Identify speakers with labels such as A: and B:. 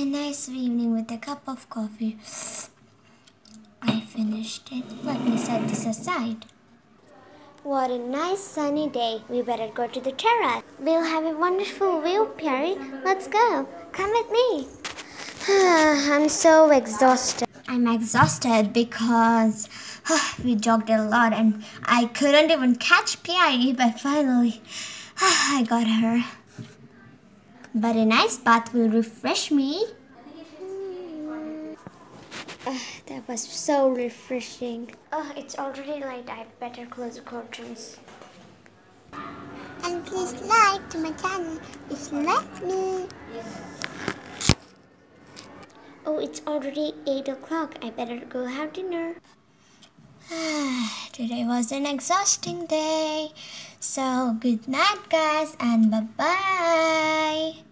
A: nice evening with a cup of coffee. I finished it. Let me set this aside. What a nice sunny day. We better go to the terrace. We'll have a wonderful view, Perry. Let's go. Come with me. I'm so exhausted. I'm exhausted because we jogged a lot and I couldn't even catch Perry, but finally I got her. But a nice bath will refresh me. That was so refreshing. It's already late. I better close the curtains. And please like to my channel if you like me. Oh, it's already 8 o'clock. I better go have dinner. Today was an exhausting day. So good night, guys, and bye-bye.